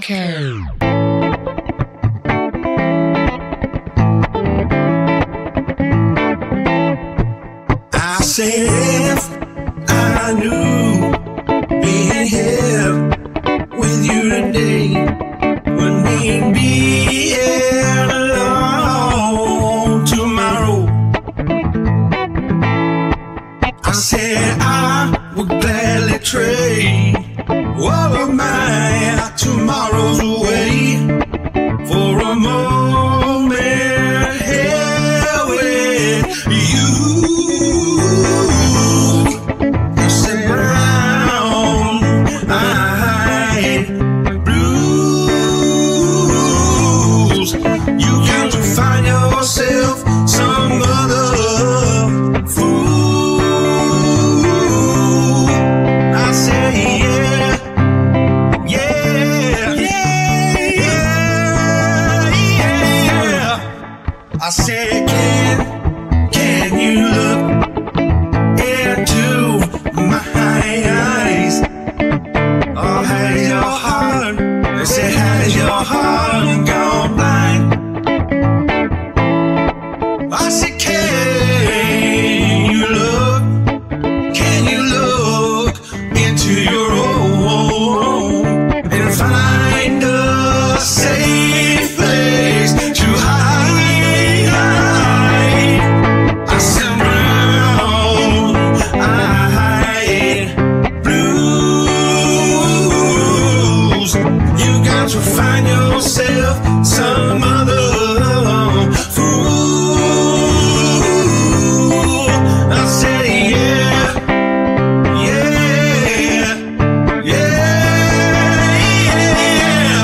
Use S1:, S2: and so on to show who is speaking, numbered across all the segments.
S1: K.
S2: I said if I knew being here with you today would mean being alone tomorrow. I said I would gladly trade all of my tomorrows away for a moment here with you. You said brown-eyed blues. You got to find yourself some other fool. I said yeah, yeah, yeah, yeah. I said can you look into my eyes? Or has your heart, they say, has your heart gone blind? I said can you look into your own and find a safe place to hide? I said brown-eyed blues. You got to find yourself some other fool. I said yeah, yeah, yeah,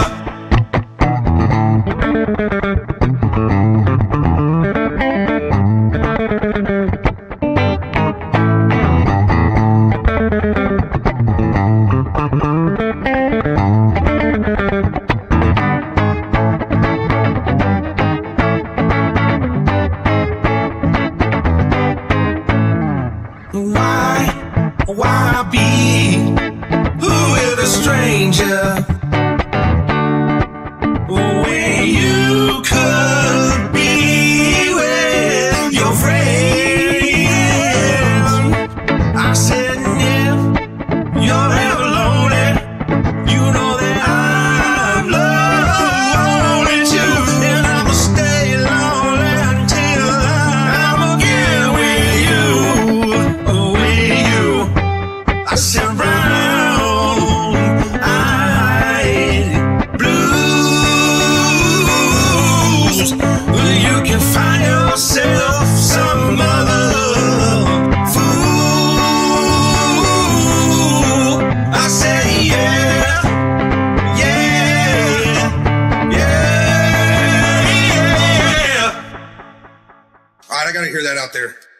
S2: Why be with a stranger when you could be with your friends? I said if you're ever lonely, you know that I'm lonely too, and I'ma stay lonely until I'm again with you. I said brown-eyed blues. You can find yourself some other fool. I say yeah, yeah, yeah, yeah. All right, I gotta hear that out there.